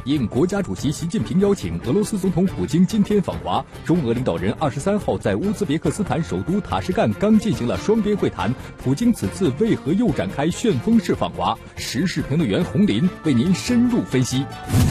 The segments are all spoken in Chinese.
应国家主席习近平邀请，俄罗斯总统普京今天访华。中俄领导人23号在乌兹别克斯坦首都塔什干刚进行了双边会谈。普京此次为何又展开旋风式访华？时事评论员洪林为您深入分析。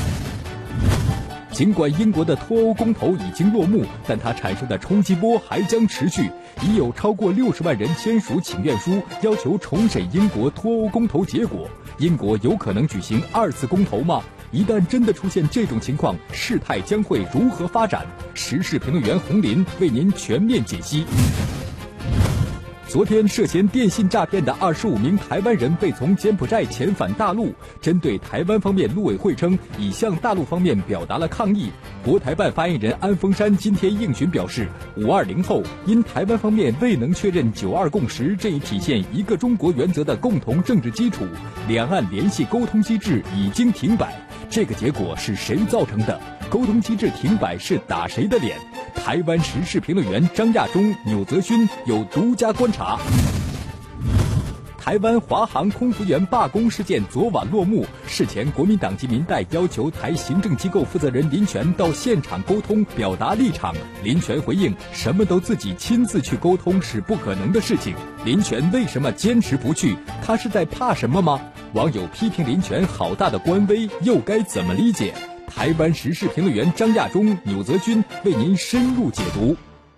尽管英国的脱欧公投已经落幕，但它产生的冲击波还将持续。已有超过60万人签署请愿书，要求重审英国脱欧公投结果。英国有可能举行2次公投吗？一旦真的出现这种情况，事态将会如何发展？时事评论员洪林为您全面解析。昨天涉嫌电信诈骗的25名台湾人被从柬埔寨遣返大陆。针对台湾方面，陆委会称已向大陆方面表达了抗议。国台办发言人安峰山今天应询表示，520后因台湾方面未能确认9·2共识这一体现一个中国原则的共同政治基础，两岸联系沟通机制已经停摆。这个结果是谁造成的？沟通机制停摆是打谁的脸？台湾时事评论员张亚中、钮泽勋有独家观察。台湾华航空服员罢工事件昨晚落幕，事前国民党及民代要求台行政机构负责人林权到现场沟通表达立场。林权回应，什么都自己亲自去沟通是不可能的事情。林权为什么坚持不去？他是在怕什么吗？网友批评林权好大的官威，又该怎么理解？台湾时事评论员张亚中、钮泽勋为您深入解读。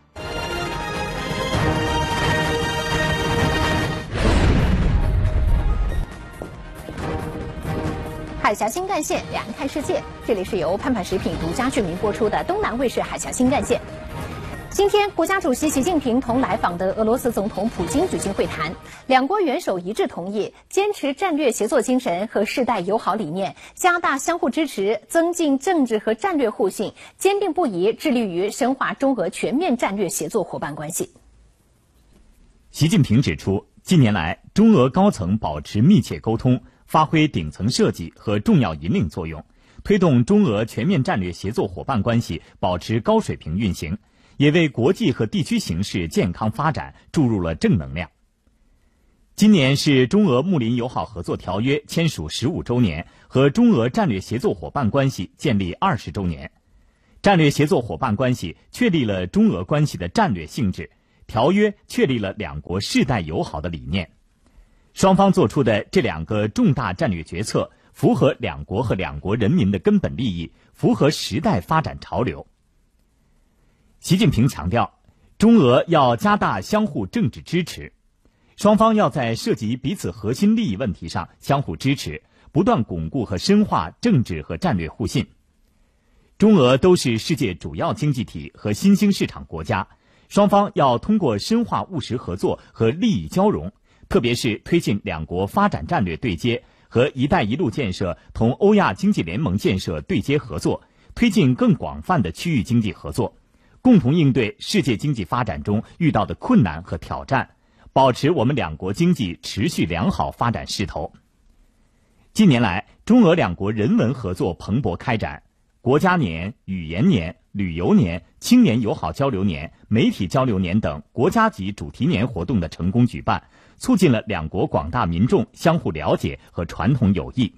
海峡新干线，两岸看世界。这里是由盼盼食品独家冠名播出的东南卫视海峡新干线。今天，国家主席习近平同来访的俄罗斯总统普京举行会谈，两国元首一致同意坚持战略协作精神和世代友好理念，加大相互支持，增进政治和战略互信，坚定不移致力于深化中俄全面战略协作伙伴关系。 习近平指出，近年来中俄高层保持密切沟通，发挥顶层设计和重要引领作用，推动中俄全面战略协作伙伴关系保持高水平运行，也为国际和地区形势健康发展注入了正能量。今年是中俄睦邻友好合作条约签署15周年和中俄战略协作伙伴关系建立20周年。战略协作伙伴关系确立了中俄关系的战略性质，条约确立了两国世代友好的理念。双方做出的这2个重大战略决策，符合两国和两国人民的根本利益，符合时代发展潮流。习近平强调，中俄要加大相互政治支持，双方要在涉及彼此核心利益问题上相互支持，不断巩固和深化政治和战略互信。中俄都是世界主要经济体和新兴市场国家，双方要通过深化务实合作和利益交融，特别是推进两国发展战略对接和“一带一路”建设同欧亚经济联盟建设对接合作，推进更广泛的区域经济合作，共同应对世界经济发展中遇到的困难和挑战，保持我们两国经济持续良好发展势头。近年来，中俄两国人文合作蓬勃开展，国家年、语言年、旅游年、青年友好交流年、媒体交流年等国家级主题年活动的成功举办，促进了两国广大民众相互了解和传统友谊。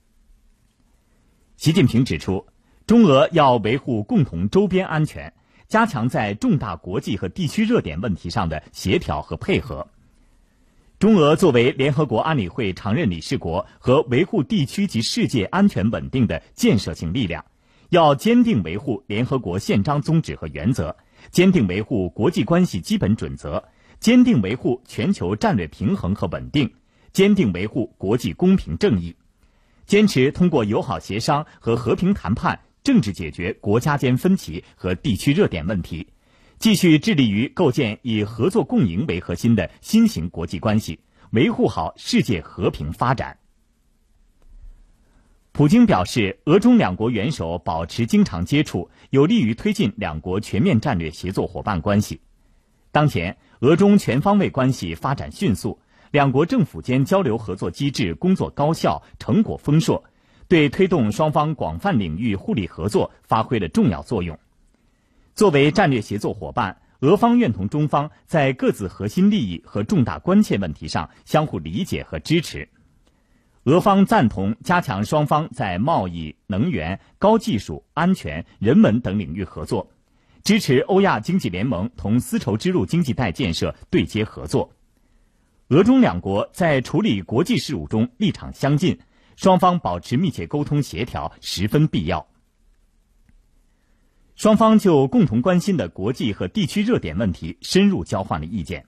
习近平指出，中俄要维护共同周边安全，加强在重大国际和地区热点问题上的协调和配合。中俄作为联合国安理会常任理事国和维护地区及世界安全稳定的建设性力量，要坚定维护联合国宪章宗旨和原则，坚定维护国际关系基本准则，坚定维护全球战略平衡和稳定，坚定维护国际公平正义，坚持通过友好协商和和平谈判政治解决国家间分歧和地区热点问题，继续致力于构建以合作共赢为核心的新型国际关系，维护好世界和平发展。普京表示，俄中两国元首保持经常接触，有利于推进两国全面战略协作伙伴关系。当前，俄中全方位关系发展迅速，两国政府间交流合作机制工作高效，成果丰硕，对推动双方广泛领域互利合作发挥了重要作用。作为战略协作伙伴，俄方愿同中方在各自核心利益和重大关切问题上相互理解和支持。 俄方赞同加强双方在贸易、能源、高技术、安全、人文等领域合作，支持欧亚经济联盟同丝绸之路经济带建设对接合作。俄中两国在处理国际事务中立场相近，双方保持密切沟通协调十分必要。双方就共同关心的国际和地区热点问题深入交换了意见。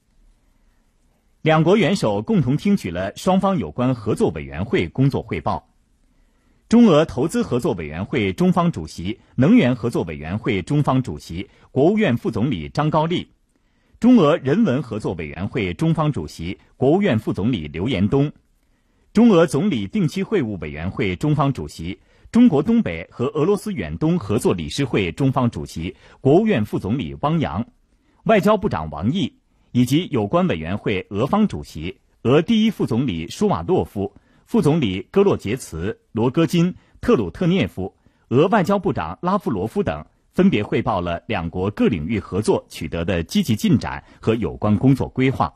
两国元首共同听取了双方有关合作委员会工作汇报。中俄投资合作委员会中方主席、能源合作委员会中方主席、国务院副总理张高丽，中俄人文合作委员会中方主席、国务院副总理刘延东，中俄总理定期会晤委员会中方主席、中国东北和俄罗斯远东合作理事会中方主席、国务院副总理汪洋，外交部长王毅，以及有关委员会俄方主席、俄第一副总理舒瓦洛夫、副总理戈洛杰茨、罗戈金、特鲁特涅夫、俄外交部长拉夫罗夫等，分别汇报了两国各领域合作取得的积极进展和有关工作规划。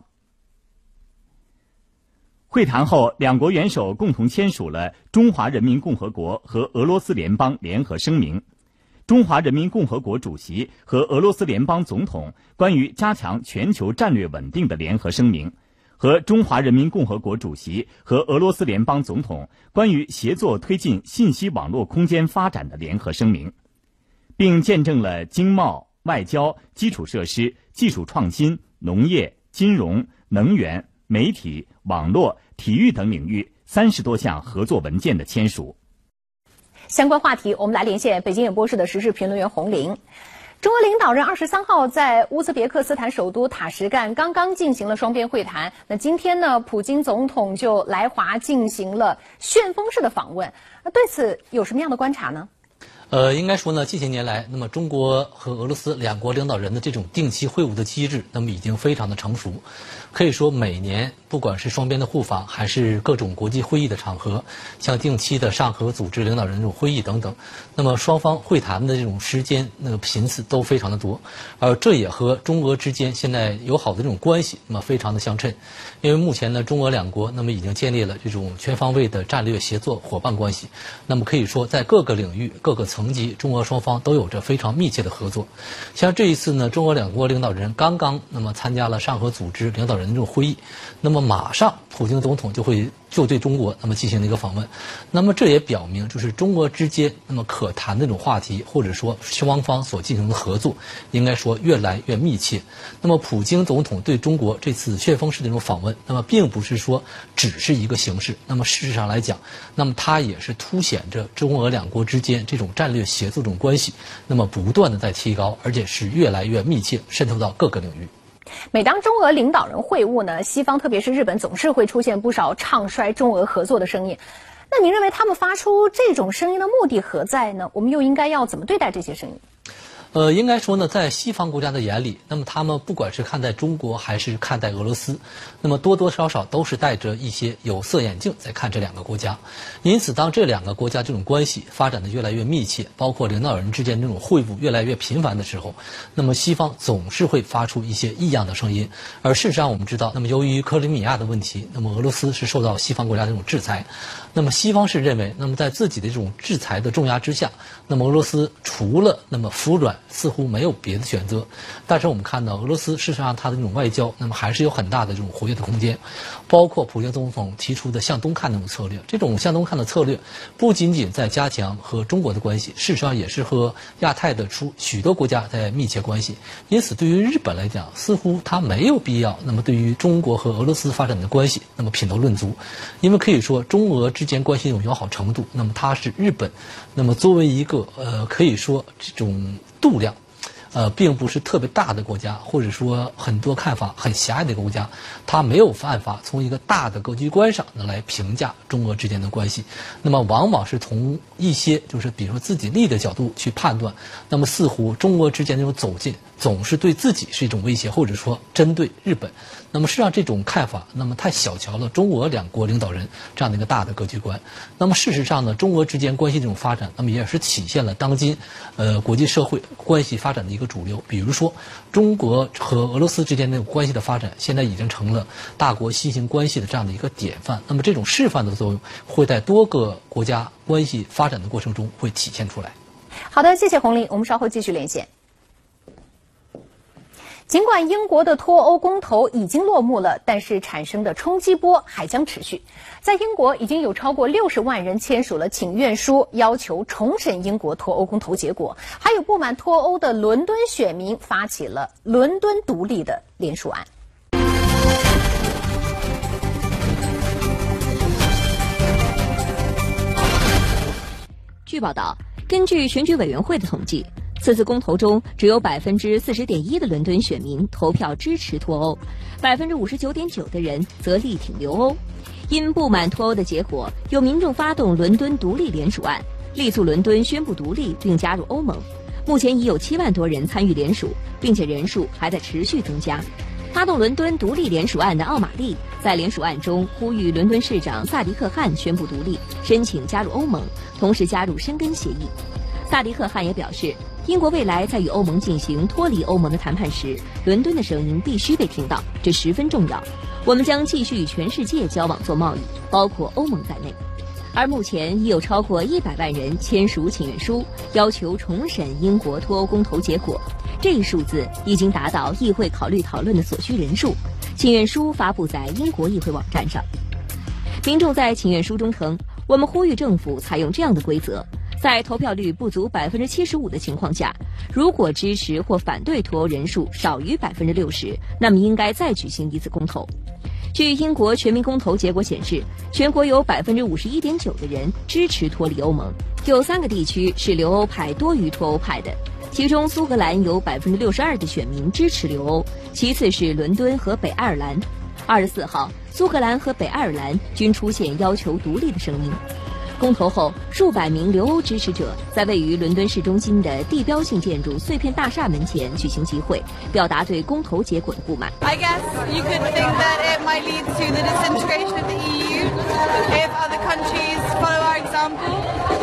会谈后，两国元首共同签署了中华人民共和国和俄罗斯联邦联合声明，中华人民共和国主席和俄罗斯联邦总统关于加强全球战略稳定的联合声明，和中华人民共和国主席和俄罗斯联邦总统关于协作推进信息网络空间发展的联合声明，并见证了经贸、外交、基础设施、技术创新、农业、金融、能源、媒体、网络、体育等领域30多项合作文件的签署。 相关话题，我们来连线北京演播室的时事评论员洪玲。中俄领导人23号在乌兹别克斯坦首都塔什干刚刚进行了双边会谈。那今天呢，普京总统就来华进行了旋风式的访问。对此有什么样的观察呢？ 应该说呢，近些年来，那么中国和俄罗斯两国领导人的这种定期会晤的机制，那么已经非常的成熟。可以说每年不管是双边的互访，还是各种国际会议的场合，像定期的上合组织领导人这种会议等等，那么双方会谈的这种时间频次都非常的多，这也和中俄之间现在友好的这种关系那么非常的相称。因为目前呢，中俄两国那么已经建立了这种全方位的战略协作伙伴关系，那么可以说在各个领域、各个层级，中俄双方都有着非常密切的合作。像这一次呢，中俄两国领导人刚刚那么参加了上合组织领导人的这种会议，那么马上普京总统就对中国那么进行了一个访问。那么这也表明，就是中俄之间那么可谈的这种话题，或者说双方所进行的合作，应该说越来越密切。那么普京总统对中国这次旋风式的这种访问，那么并不是说只是一个形式，那么事实上来讲，那么它也是凸显着中俄两国之间这种战略协作这种关系，那么不断的在提高，而且是越来越密切，渗透到各个领域。 每当中俄领导人会晤呢，西方特别是日本总是会出现不少唱衰中俄合作的声音。那您认为他们发出这种声音的目的何在呢？我们又应该要怎么对待这些声音？ 应该说呢，在西方国家的眼里，那么他们不管是看待中国还是看待俄罗斯，那么多多少少都是戴着一些有色眼镜在看这两个国家。因此，当这两个国家这种关系发展的越来越密切，包括领导人之间这种会晤越来越频繁的时候，那么西方总是会发出一些异样的声音。而事实上，我们知道，那么由于克里米亚的问题，那么俄罗斯是受到西方国家这种制裁。那么西方是认为，那么在自己的这种制裁的重压之下，那么俄罗斯除了那么服软，似乎没有别的选择。但是我们看到俄罗斯事实上它的这种外交，那么还是有很大的这种活跃的空间，包括普京总统提出的向东看那种策略。这种向东看的策略不仅仅在加强和中国的关系，事实上也是和亚太的许多国家在密切关系。因此对于日本来讲，似乎它没有必要那么对于中国和俄罗斯发展的关系那么品头论足。因为可以说中俄之间关系这种友好程度，那么它是日本那么作为一个可以说这种度量并不是特别大的国家，或者说很多看法很狭隘的国家，它没有办法从一个大的格局观上来评价中俄之间的关系。那么往往是从一些就是比如说自己利益的角度去判断，那么似乎中俄之间这种走近总是对自己是一种威胁，或者说针对日本。那么实际上这种看法那么太小瞧了中俄两国领导人这样的一个大的格局观。那么事实上呢，中俄之间关系这种发展，那么也是体现了当今国际社会关系发展的一个个主流。比如说，中国和俄罗斯之间的关系的发展，现在已经成了大国新型关系的这样的一个典范。那么这种示范的作用会在多个国家关系发展的过程中会体现出来。 好的，谢谢洪林，我们稍后继续连线。尽管英国的脱欧公投已经落幕了，但是产生的冲击波还将持续。在英国，已经有超过60万人签署了请愿书，要求重审英国脱欧公投结果。还有不满脱欧的伦敦选民发起了伦敦独立的联署案。 据报道，根据选举委员会的统计，此次公投中，只有40.1%的伦敦选民投票支持脱欧，59.9%的人则力挺留欧。因不满脱欧的结果，有民众发动伦敦独立联署案，力促伦敦宣布独立并加入欧盟。目前已有7万多人参与联署，并且人数还在持续增加。发动伦敦独立联署案的奥玛丽在联署案中呼吁伦敦市长萨迪克汗宣布独立，申请加入欧盟，同时加入申根协议。萨迪克汗也表示，英国未来在与欧盟进行脱离欧盟的谈判时，伦敦的声音必须被听到，这十分重要。我们将继续与全世界交往做贸易，包括欧盟在内。而目前已有超过100万人签署请愿书，要求重审英国脱欧公投结果。这一数字已经达到议会考虑讨论的所需人数。请愿书发布在英国议会网站上。民众在请愿书中称，我们呼吁政府采用这样的规则，在投票率不足75%的情况下，如果支持或反对脱欧人数少于60%，那么应该再举行一次公投。据英国全民公投结果显示，全国有51.9%的人支持脱离欧盟，有3个地区是留欧派多于脱欧派的，其中苏格兰有62%的选民支持留欧，其次是伦敦和北爱尔兰。24号，苏格兰和北爱尔兰均出现要求独立的声音。公投后，数百名留欧支持者在位于伦敦市中心的地标性建筑碎片大厦门前举行集会，表达对公投结果的不满。 I guess you could think that it might lead to the disintegration of the EU if other countries follow our example.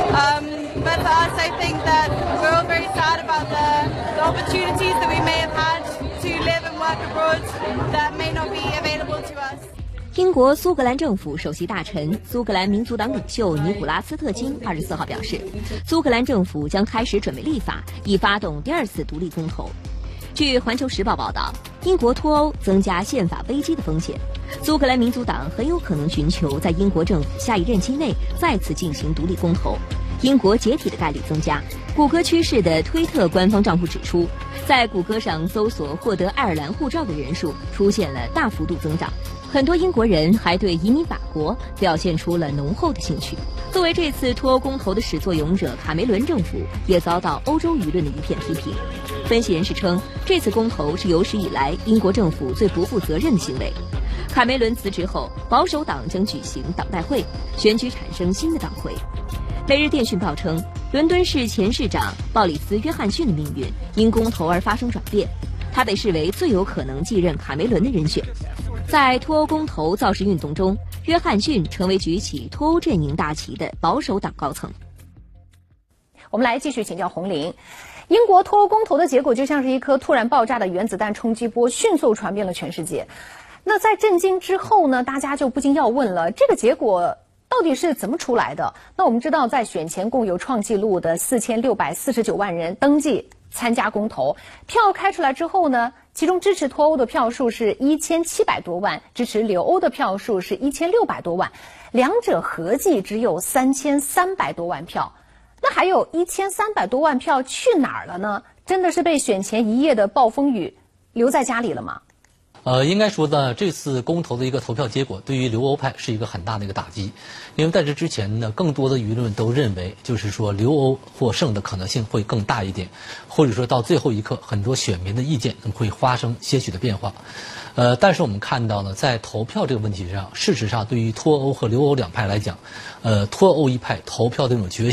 But for us, I think that we're all very sad about the opportunities that we may have had to live and work abroad that may not be available to us. 英国苏格兰政府首席大臣、苏格兰民族党领袖尼古拉斯特金24号表示，苏格兰政府将开始准备立法，以发动第2次独立公投。据《环球时报》报道，英国脱欧增加宪法危机的风险，苏格兰民族党很有可能寻求在英国政府下一任期内再次进行独立公投，英国解体的概率增加。谷歌趋势的推特官方账户指出，在谷歌上搜索获得爱尔兰护照的人数出现了大幅度增长。很多英国人还对移民法国表现出了浓厚的兴趣。作为这次脱欧公投的始作俑者，卡梅伦政府也遭到欧洲舆论的一片批评。分析人士称，这次公投是有史以来英国政府最不负责任的行为。卡梅伦辞职后，保守党将举行党代会，选举产生新的党魁。每日电讯报称，伦敦市前市长鲍里斯·约翰逊的命运因公投而发生转变，他被视为最有可能继任卡梅伦的人选。在脱欧公投造势运动中，约翰逊成为举起脱欧阵营大旗的保守党高层。 我们来继续请教洪玲。英国脱欧公投的结果就像是一颗突然爆炸的原子弹冲击波，迅速传遍了全世界。那在震惊之后呢，大家就不禁要问了，这个结果到底是怎么出来的？那我们知道，在选前共有创纪录的4649万人登记参加公投，票开出来之后呢，其中支持脱欧的票数是1700多万，支持留欧的票数是1600多万，两者合计只有3300多万票。那还有1300多万票去哪儿了呢？真的是被选前一夜的暴风雨留在家里了吗？ 应该说呢，这次公投的一个投票结果对于留欧派是一个很大的一个打击，因为在这之前呢，更多的舆论都认为，就是说留欧获胜的可能性会更大一点，或者说到最后一刻，很多选民的意见会发生些许的变化。但是我们看到呢，在投票这个问题上，事实上对于脱欧和留欧两派来讲，脱欧一派投票的这种决心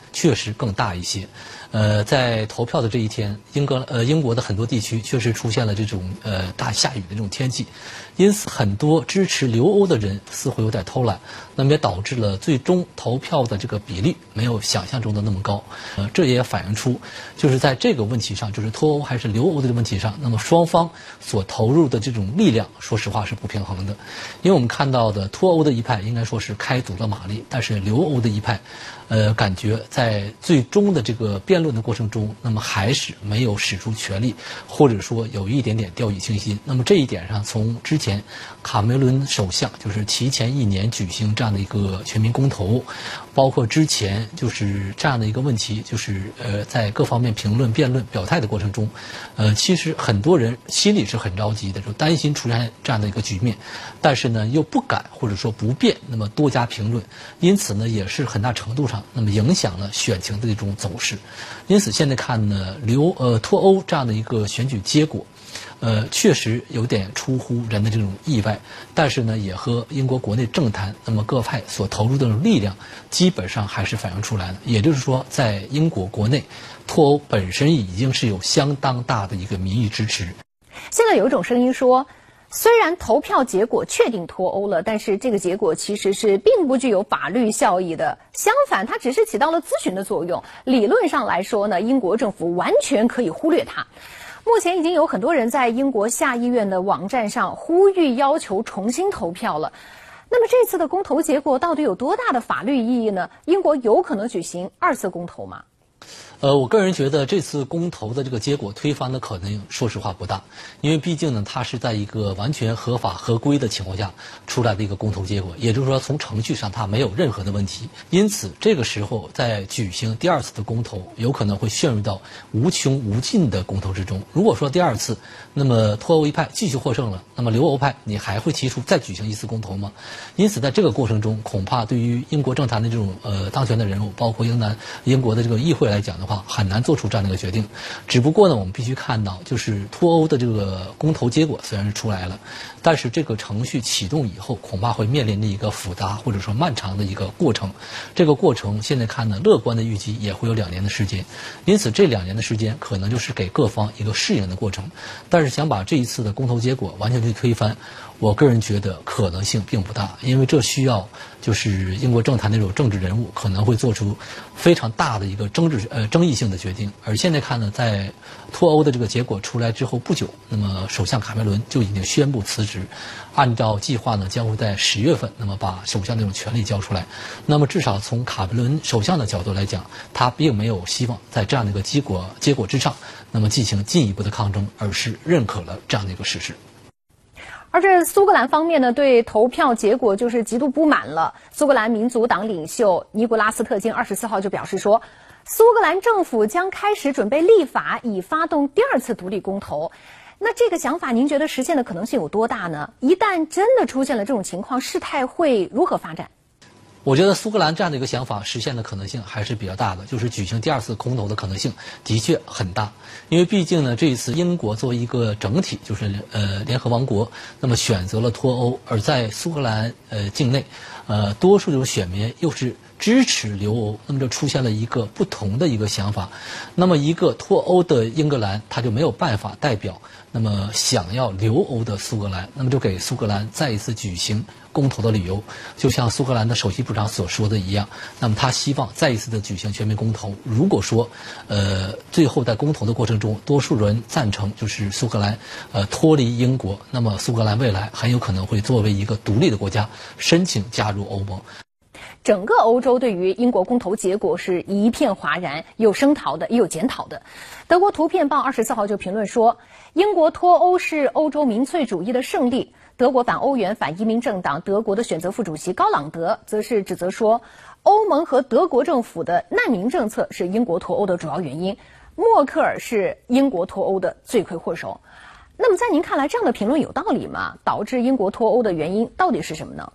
确实更大一些。在投票的这一天，英国的很多地区确实出现了这种大下雨的这种天气，因此很多支持留欧的人似乎有点偷懒，那么也导致了最终投票的这个比例没有想象中的那么高。这也反映出就是在这个问题上，就是脱欧还是留欧的这个问题上，那么双方所投入的这种力量，说实话是不平衡的。因为我们看到的脱欧的一派应该说是开足了马力，但是留欧的一派感觉在最终的这个辩论的过程中，那么还是没有使出全力，或者说有一点点掉以轻心。那么这一点上，从之前卡梅伦首相就是提前1年举行这样的一个全民公投，包括之前就是这样的一个问题，就是在各方面评论、辩论、表态的过程中，其实很多人心里是很着急的，就担心出现这样的一个局面，但是呢又不敢或者说不便那么多加评论，因此呢也是很大程度上那么影响了选情的这种走势。因此现在看呢，脱欧这样的一个选举结果，确实有点出乎人的这种意外，但是呢，也和英国国内政坛那么各派所投入的这种力量，基本上还是反映出来的。也就是说，在英国国内，脱欧本身已经是有相当大的一个民意支持。 现在有一种声音说，虽然投票结果确定脱欧了，但是这个结果其实是并不具有法律效益的。相反，它只是起到了咨询的作用。理论上来说呢，英国政府完全可以忽略它。目前已经有很多人在英国下议院的网站上呼吁要求重新投票了。那么这次的公投结果到底有多大的法律意义呢？英国有可能举行2次公投吗？ 我个人觉得这次公投的这个结果推翻的可能说实话不大，因为毕竟呢，它是在一个完全合法合规的情况下出来的一个公投结果，也就是说从程序上它没有任何的问题，因此这个时候在举行第2次的公投，有可能会陷入到无穷无尽的公投之中。如果说第2次，那么脱欧一派继续获胜了，那么留欧派你还会提出再举行1次公投吗？因此在这个过程中，恐怕对于英国政坛的这种当权的人物，包括英国的这个议会来讲的话，很难做出这样的一个决定。只不过呢，我们必须看到，就是脱欧的这个公投结果虽然是出来了，但是这个程序启动以后，恐怕会面临着一个复杂或者说漫长的一个过程。这个过程现在看呢，乐观的预计也会有2年的时间。因此这2年的时间可能就是给各方一个适应的过程。但是想把这一次的公投结果完全去推翻，我个人觉得可能性并不大，因为这需要就是英国政坛那种政治人物可能会做出非常大的一个争议性的决定。而现在看呢，在脱欧的这个结果出来之后不久，那么首相卡梅伦就已经宣布辞职，按照计划呢将会在10月份那么把首相那种权力交出来。那么至少从卡梅伦首相的角度来讲，他并没有希望在这样的一个结果之上那么进行进一步的抗争，而是认可了这样的一个事实。 而这苏格兰方面呢，对投票结果就是极度不满了。苏格兰民族党领袖尼古拉斯特金24号就表示说，苏格兰政府将开始准备立法，以发动第2次独立公投。那这个想法您觉得实现的可能性有多大呢？一旦真的出现了这种情况，事态会如何发展？ 我觉得苏格兰这样的一个想法实现的可能性还是比较大的，就是举行第2次公投的可能性的确很大。因为毕竟呢，这一次英国作为一个整体，就是联合王国，那么选择了脱欧，而在苏格兰境内，多数这种选民又是支持留欧，那么就出现了一个不同的一个想法。那么一个脱欧的英格兰，他就没有办法代表那么想要留欧的苏格兰，那么就给苏格兰再一次举行公投的理由。就像苏格兰的首席部长所说的一样，那么他希望再一次的举行全民公投。如果说最后在公投的过程中，多数人赞成就是苏格兰脱离英国，那么苏格兰未来很有可能会作为一个独立的国家申请加入欧盟。 整个欧洲对于英国公投结果是一片哗然，有声讨的，也有检讨的。德国图片报24号就评论说，英国脱欧是欧洲民粹主义的胜利。德国反欧元反移民政党德国的选择副主席高朗德则是指责说，欧盟和德国政府的难民政策是英国脱欧的主要原因，默克尔是英国脱欧的罪魁祸首。那么在您看来，这样的评论有道理吗？导致英国脱欧的原因到底是什么呢？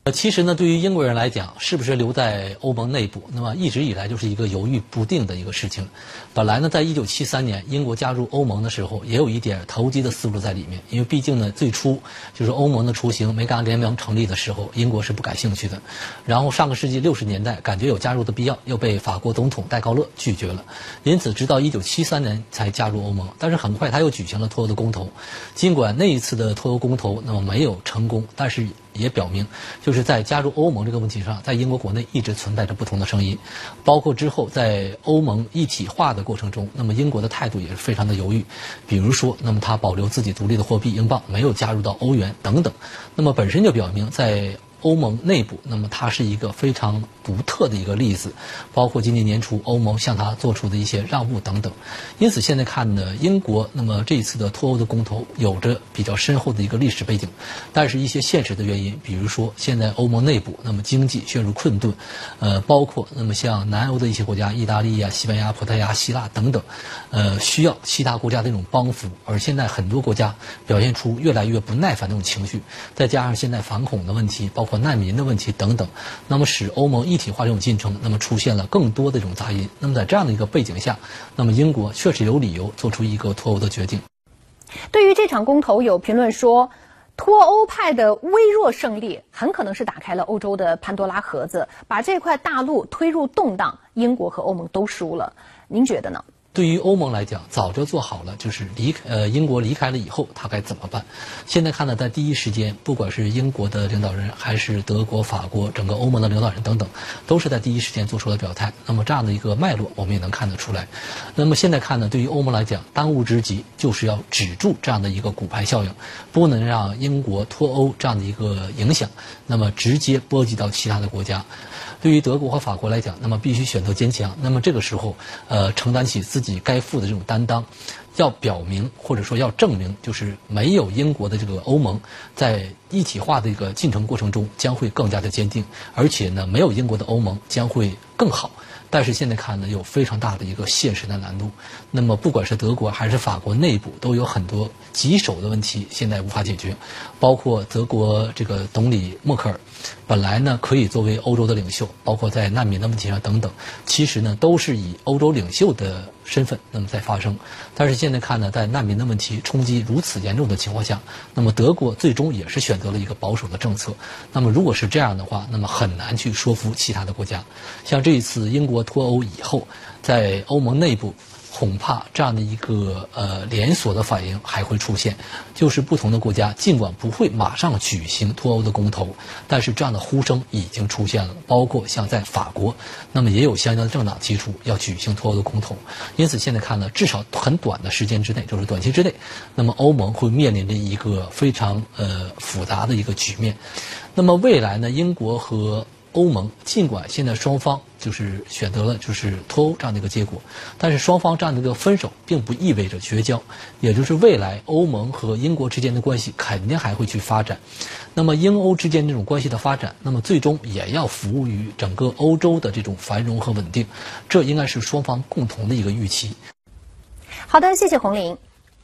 其实呢，对于英国人来讲，是不是留在欧盟内部，那么一直以来就是一个犹豫不定的一个事情。本来呢，在1973年英国加入欧盟的时候，也有一点投机的思路在里面，因为毕竟呢，最初就是欧盟的雏形梅干联盟成立的时候，英国是不感兴趣的。然后上个世纪60年代，感觉有加入的必要，又被法国总统戴高乐拒绝了，因此直到1973年才加入欧盟。但是很快他又举行了脱欧的公投，尽管那一次的脱欧公投那么没有成功，但是也表明，就是在加入欧盟这个问题上，在英国国内一直存在着不同的声音，包括之后在欧盟一体化的过程中，那么英国的态度也是非常的犹豫。比如说，那么他保留自己独立的货币英镑，没有加入到欧元等等，那么本身就表明在欧盟内部，那么它是一个非常独特的一个例子，包括今年年初欧盟向它做出的一些让步等等。因此现在看呢，英国那么这一次的脱欧的公投有着比较深厚的一个历史背景，但是一些现实的原因，比如说现在欧盟内部那么经济陷入困顿，包括那么像南欧的一些国家，意大利啊、西班牙、葡萄牙、希腊等等，需要其他国家的一种帮扶，而现在很多国家表现出越来越不耐烦的那种情绪，再加上现在反恐的问题，包括难民的问题等等，那么使欧盟一体化这种进程那么出现了更多的这种杂音。那么在这样的一个背景下，那么英国确实有理由做出一个脱欧的决定。 对于这场公投，有评论说，脱欧派的微弱胜利很可能是打开了欧洲的潘多拉盒子，把这块大陆推入动荡，英国和欧盟都输了。您觉得呢？ 对于欧盟来讲，早就做好了，就是英国离开了以后，他该怎么办？现在看呢，在第一时间，不管是英国的领导人，还是德国、法国整个欧盟的领导人等等，都是在第一时间做出了表态。那么这样的一个脉络，我们也能看得出来。那么现在看呢，对于欧盟来讲，当务之急就是要止住这样的一个骨牌效应，不能让英国脱欧这样的一个影响，那么直接波及到其他的国家。对于德国和法国来讲，那么必须选择坚强。那么这个时候，承担起自己该负的这种担当，要表明或者说要证明，就是没有英国的这个欧盟在一体化的一个进程过程中将会更加的坚定，而且呢，没有英国的欧盟将会更好。但是现在看呢，有非常大的一个现实的难度。那么不管是德国还是法国内部，都有很多棘手的问题现在无法解决，包括德国这个总理默克尔，本来呢可以作为欧洲的领袖，包括在难民的问题上等等，其实呢都是以欧洲领袖的身份那么在发生。但是现在看呢，在难民的问题冲击如此严重的情况下，那么德国最终也是选择了一个保守的政策。那么如果是这样的话，那么很难去说服其他的国家。像这一次英国脱欧以后，在欧盟内部恐怕这样的一个连锁的反应还会出现，就是不同的国家尽管不会马上举行脱欧的公投，但是这样的呼声已经出现了，包括像在法国，那么也有相应的政党提出要举行脱欧的公投。因此现在看呢，至少很短的时间之内，就是短期之内，那么欧盟会面临着一个非常复杂的一个局面。那么未来呢，英国和欧盟尽管现在双方就是选择了就是脱欧这样的一个结果，但是双方这样的一个分手并不意味着绝交，也就是未来欧盟和英国之间的关系肯定还会去发展。那么英欧之间这种关系的发展，那么最终也要服务于整个欧洲的这种繁荣和稳定，这应该是双方共同的一个预期。 好的，谢谢洪玲。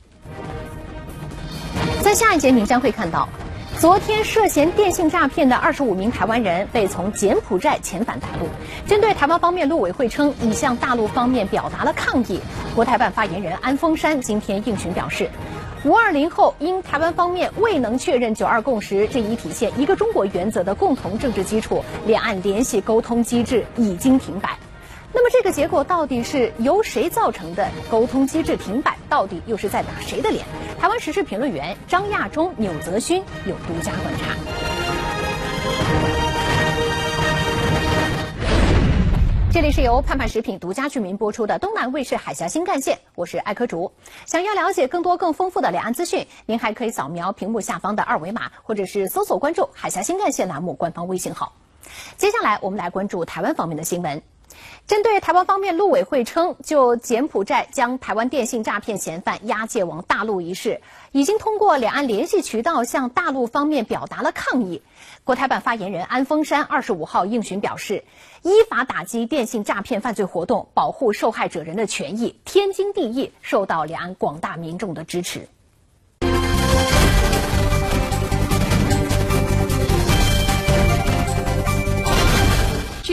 在下一节您将会看到，昨天涉嫌电信诈骗的25名台湾人被从柬埔寨遣返大陆。针对台湾方面陆委会称已向大陆方面表达了抗议，国台办发言人安峰山今天应询表示，520后因台湾方面未能确认9·2共识这一体现一个中国原则的共同政治基础，两岸联系沟通机制已经停摆。那么这个结果到底是由谁造成的？沟通机制停摆到底又是在打谁的脸？台湾时事评论员张亚中、钮泽勋有独家观察。这里是由盼盼食品独家居民播出的东南卫视海峡新干线，我是艾科竹。想要了解更多更丰富的两岸资讯，您还可以扫描屏幕下方的2维码，或者是搜索关注海峡新干线栏目官方微信号。接下来我们来关注台湾方面的新闻。针对台湾方面陆委会称就柬埔寨将台湾电信诈骗嫌犯押解往大陆一事，已经通过两岸联系渠道向大陆方面表达了抗议。国台办发言人安峰山25号应询表示，依法打击电信诈骗犯罪活动，保护受害者人的权益，天经地义，受到两岸广大民众的支持。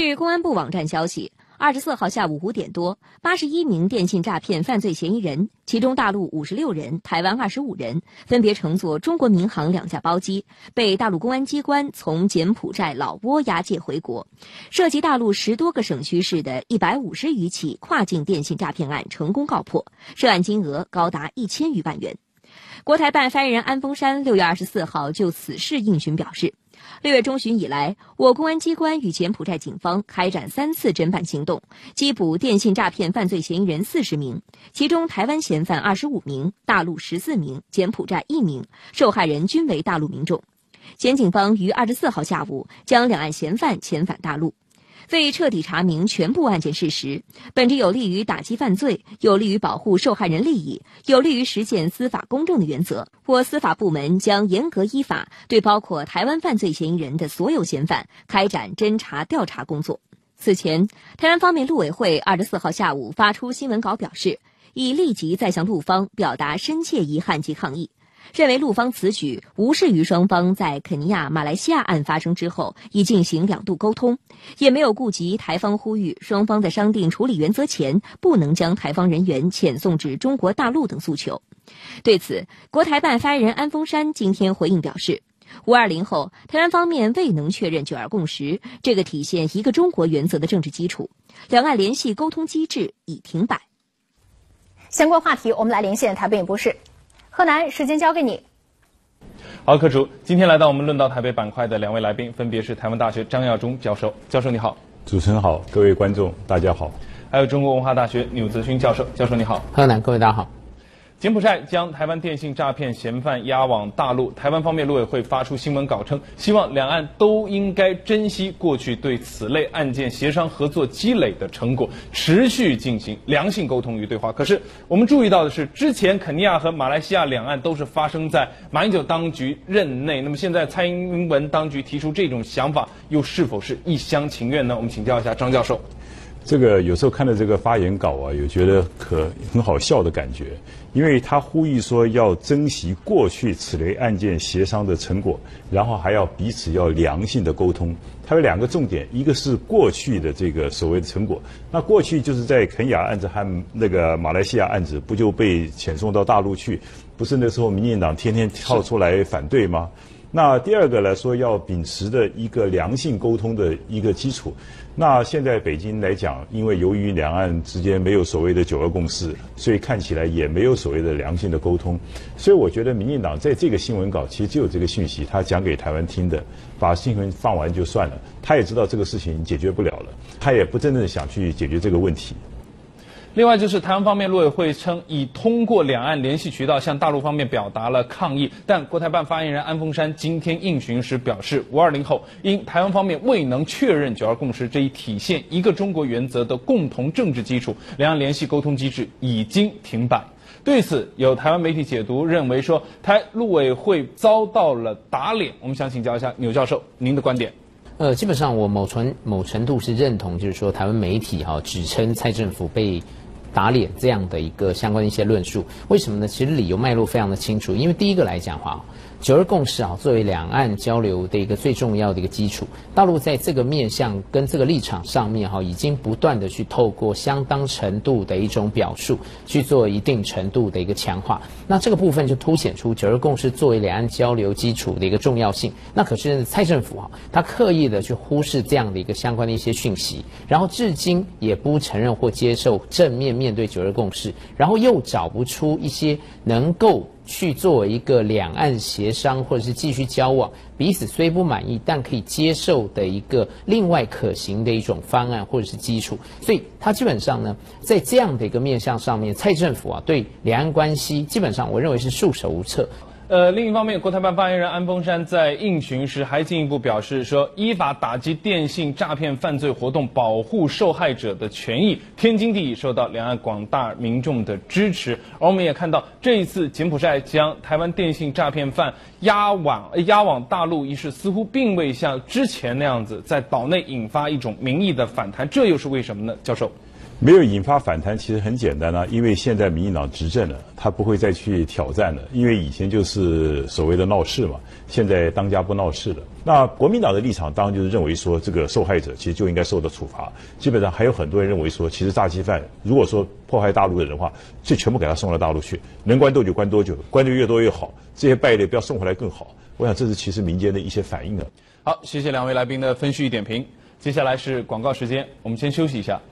据公安部网站消息，24号下午5点多，81名电信诈骗犯罪嫌疑人，其中大陆56人，台湾25人，分别乘坐中国民航2架包机，被大陆公安机关从柬埔寨老挝押解回国。涉及大陆10多个省区市的150余起跨境电信诈骗案成功告破，涉案金额高达1000余万元。国台办发言人安峰山6月24号就此事应询表示，6月中旬以来，我公安机关与柬埔寨警方开展3次侦办行动，缉捕电信诈骗犯罪嫌疑人40名，其中台湾嫌犯25名，大陆14名，柬埔寨1名，受害人均为大陆民众。柬警方于24号下午将两岸嫌犯遣返大陆。为彻底查明全部案件事实，本着有利于打击犯罪、有利于保护受害人利益、有利于实现司法公正的原则，我司法部门将严格依法对包括台湾犯罪嫌疑人的所有嫌犯开展侦查调查工作。此前，台湾方面陆委会24号下午发出新闻稿表示，已立即再向陆方表达深切遗憾及抗议，认为陆方此举无视于双方在肯尼亚、马来西亚案发生之后已进行2度沟通，也没有顾及台方呼吁双方在商定处理原则前不能将台方人员遣送至中国大陆等诉求。对此，国台办发言人安峰山今天回应表示，520后，台湾方面未能确认9·2共识这个体现一个中国原则的政治基础，两岸联系沟通机制已停摆。 相关话题我们来连线台北演播室。贺南，时间交给你。 好，柯主，今天来到我们论道台北板块的2位来宾，分别是台湾大学张耀忠教授，教授你好。 主持人好，各位观众大家好。 还有中国文化大学钮泽勋教授，教授你好。 贺南，各位大家好。 柬埔寨将台湾电信诈骗嫌犯押往大陆，台湾方面陆委会发出新闻稿称，希望两岸都应该珍惜过去对此类案件协商合作积累的成果，持续进行良性沟通与对话。可是我们注意到的是，之前肯尼亚和马来西亚两岸都是发生在马英九当局任内，那么现在蔡英文当局提出这种想法，又是否是一厢情愿呢？我们请教一下张教授。 这个有时候看到这个发言稿啊，有觉得很好笑的感觉，因为他呼吁说要珍惜过去此类案件协商的成果，然后还要彼此要良性的沟通。它有2个重点，一个是过去的这个所谓的成果，那过去就是在肯雅案子和那个马来西亚案子不就被遣送到大陆去，不是那时候民进党天天跳出来反对吗？那第2个来说，要秉持的一个良性沟通的一个基础。那现在北京来讲，因为由于两岸之间没有所谓的9·2共识，所以看起来也没有所谓的良性的沟通。所以我觉得民进党在这个新闻稿其实就有这个讯息，他讲给台湾听的，把新闻放完就算了。他也知道这个事情解决不了了，他也不真正想去解决这个问题。 另外就是台湾方面陆委会称，已通过两岸联系渠道向大陆方面表达了抗议，但国台办发言人安峰山今天应询时表示，520后因台湾方面未能确认9·2共识这一体现一个中国原则的共同政治基础，两岸联系沟通机制已经停摆。对此，有台湾媒体解读认为说，台陆委会遭到了打脸。我们想请教一下钮教授，您的观点。 基本上我某程度是认同，就是说台湾媒体指称蔡政府被打脸这样的一个相关的一些论述。为什么呢？其实理由脉络非常的清楚。因为第一个来讲9·2共识作为两岸交流的一个最重要的一个基础，大陆在这个面向跟这个立场上面已经不断的去透过相当程度的一种表述去做一定程度的一个强化。那这个部分就凸显出9·2共识作为两岸交流基础的一个重要性。那可是蔡政府他刻意的去忽视这样的一个相关的一些讯息，然后至今也不承认或接受正面对9·2共识，然后又找不出一些能够去作为一个两岸协商或者是继续交往，彼此虽不满意但可以接受的一个另外可行的一种方案或者是基础。所以他基本上呢，在这样的一个面向上面，蔡政府对两岸关系基本上我认为是束手无策。 另一方面，国台办发言人安峰山在应询时还进一步表示说，依法打击电信诈骗犯罪活动，保护受害者的权益，天经地义受到两岸广大民众的支持。而我们也看到，这一次柬埔寨将台湾电信诈骗犯押往大陆一事，似乎并未像之前那样子在岛内引发一种民意的反弹，这又是为什么呢？教授？ 没有引发反弹，其实很简单啊，因为现在民进党执政了，他不会再去挑战了，因为以前就是所谓的闹事嘛，现在当家不闹事了。那国民党的立场当然就是认为说，这个受害者其实就应该受到处罚。基本上还有很多人认为说，其实诈欺犯如果说迫害大陆的人的话，就全部给他送到大陆去，能关多久关多久，关得越多越好，这些败类不要送回来更好。我想这是其实民间的一些反应了。 好，谢谢两位来宾的分析与点评。接下来是广告时间，我们先休息一下。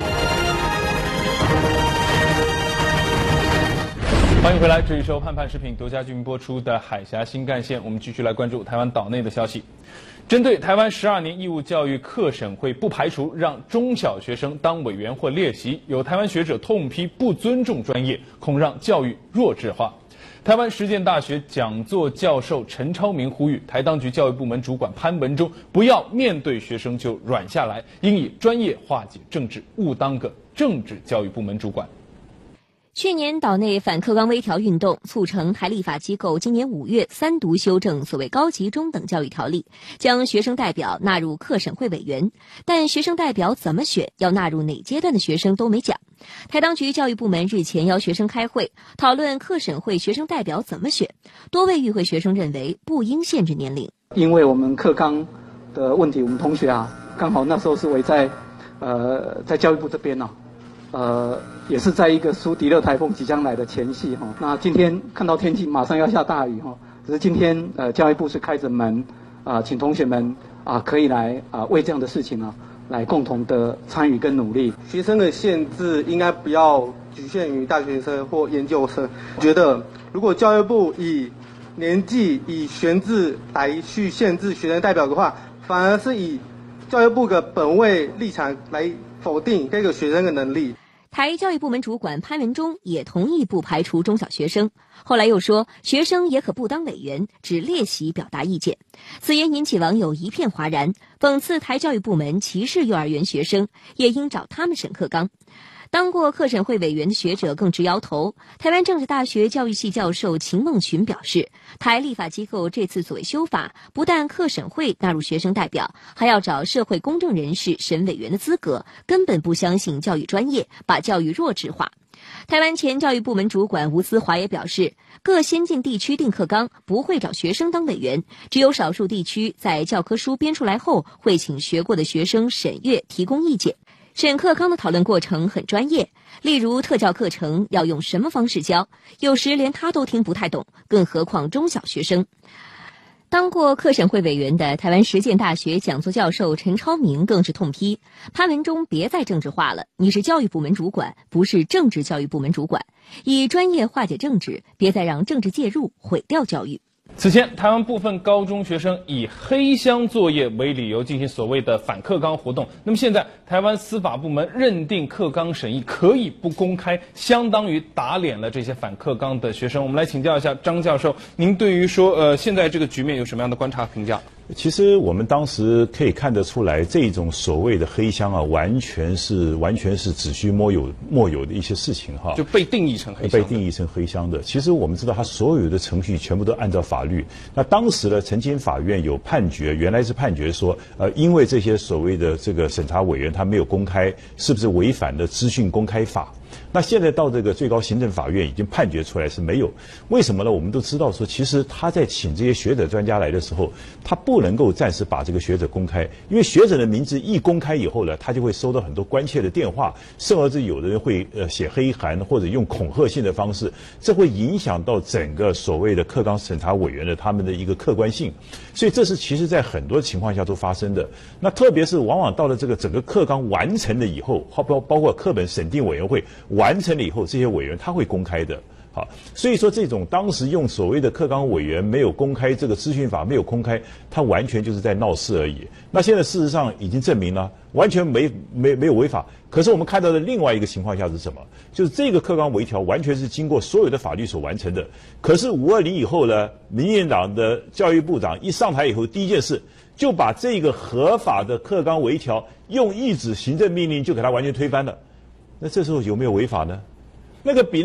欢迎回来，这里是由盼盼食品独家居民播出的海峡新干线，我们继续来关注台湾岛内的消息。针对台湾12年义务教育课审会不排除让中小学生当委员或列席，有台湾学者痛批不尊重专业，恐让教育弱智化。台湾实践大学讲座教授陈超明呼吁台当局教育部门主管潘文忠不要面对学生就软下来，应以专业化解政治，勿当个政治教育部门主管。 去年岛内反课纲微调运动促成台立法机构今年5月3读修正所谓高级中等教育条例，将学生代表纳入课审会委员，但学生代表怎么选，要纳入哪阶段的学生都没讲。台当局教育部门日前邀学生开会讨论课审会学生代表怎么选，多位与会学生认为不应限制年龄。 因为我们课纲的问题，我们同学刚好那时候是围在教育部这边也是在一个苏迪勒台风即将来的前夕那今天看到天气马上要下大雨只是今天教育部是开着门请同学们可以来为这样的事情来共同的参与跟努力。 学生的限制应该不要局限于大学生或研究生。我觉得如果教育部以年纪以学制来去限制学生代表的话，反而是以教育部的本位立场来否定这个学生的能力。 台教育部门主管潘文忠也同意不排除中小学生，后来又说学生也可不当委员，只列席表达意见。此言引起网友一片哗然，讽刺台教育部门歧视幼儿园学生，也应找他们审课纲。当过课审会委员的学者更直摇头。台湾政治大学教育系教授秦梦群表示，台立法机构这次所谓修法，不但课审会纳入学生代表，还要找社会公正人士审委员的资格，根本不相信教育专业，把教育弱智化。台湾前教育部门主管吴思华也表示，各先进地区定课纲不会找学生当委员，只有少数地区在教科书编出来后，会请学过的学生审阅提供意见。审课纲的讨论过程很专业，例如特教课程要用什么方式教，有时连他都听不太懂，更何况中小学生。当过课审会委员的台湾实践大学讲座教授陈超明更是痛批，潘文忠别再政治化了，你是教育部门主管，不是政治教育部门主管，以专业化解政治，别再让政治介入毁掉教育。 此前，台湾部分高中学生以黑箱作业为理由进行所谓的反课纲活动。那么现在，台湾司法部门认定课纲审议可以不公开，相当于打脸了这些反课纲的学生。我们来请教一下张教授，您对于说现在这个局面有什么样的观察评价？ 其实我们当时可以看得出来，这种所谓的黑箱完全是子虚莫有的一些事情就被定义成黑箱的。其实我们知道，他所有的程序全部都按照法律。那当时呢，曾经法院有判决，原来是判决说，因为这些所谓的这个审查委员他没有公开，是不是违反了资讯公开法？那现在到这个最高行政法院已经判决出来是没有，为什么呢？我们都知道说，其实他在请这些学者专家来的时候，他不能够暂时把这个学者公开，因为学者的名字一公开以后呢，他就会收到很多关切的电话，甚至有的人会写黑函或者用恐吓性的方式，这会影响到整个所谓的课纲审查委员的他们的一个客观性，所以这是其实在很多情况下都发生的。那特别是往往到了这个整个课纲完成了以后，包括课本审定委员会完成了以后，这些委员他会公开的。好，所以说这种当时用所谓的课纲委员没有公开这个资讯法没有公开，他完全就是在闹事而已。那现在事实上已经证明了，完全没有违法。可是我们看到的另外一个情况下是什么？就是这个课纲微调完全是经过所有的法律所完成的。可是520以后呢，民进党的教育部长一上台以后，第一件事就把这个合法的课纲微调用一纸行政命令就给他完全推翻了。那这时候有没有违法呢？那个比那个